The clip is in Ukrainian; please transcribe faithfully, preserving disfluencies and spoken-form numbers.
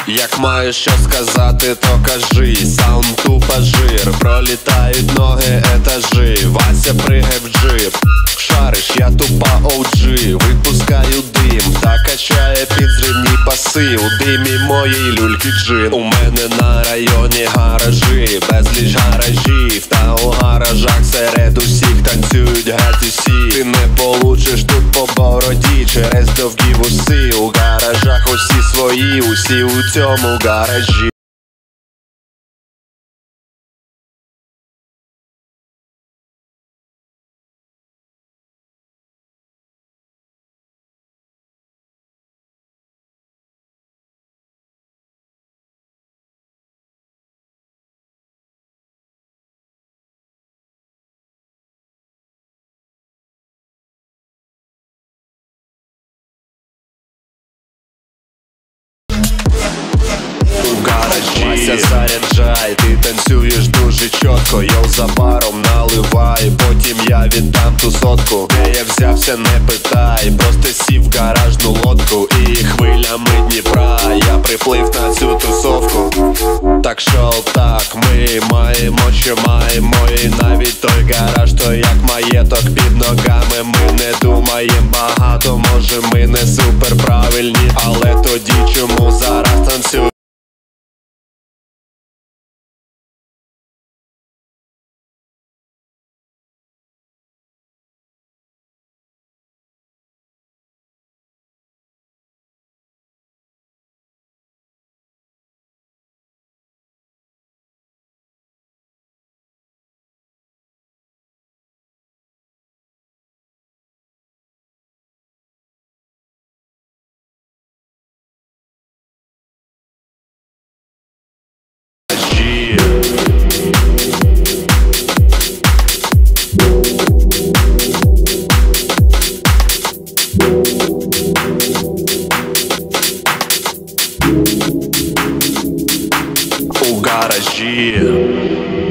Як маєш що сказати, то кажи. Саунд тупо жир, пролітають ноги етажі. Вася пригай в джип, шариш, я тупа оу джі. Випускаю дим, та качає під зривні баси. У димі моєї люльки джин. У мене на районі гаражі, безліч гаражів. Та у гаражах серед усіх танцюють геть усі. Ти не получиш тут по бороді через довгі вуси. У гаражах усі свої, усі у цьому гаражі. Вася заряджай, ти танцюєш дуже чітко. Йоу, за баром наливай, потім я віддам ту сотку. Де я взявся, не питай, просто сів в гаражну лодку. І хвилями Дніпра я приплив на цю тусовку. Так що так, ми маємо, що маємо. І навіть той гараж, то як маєток під ногами. Ми не думаємо багато, може ми не супер правильні. Але тоді чому зараз танцюємо? У гаражі.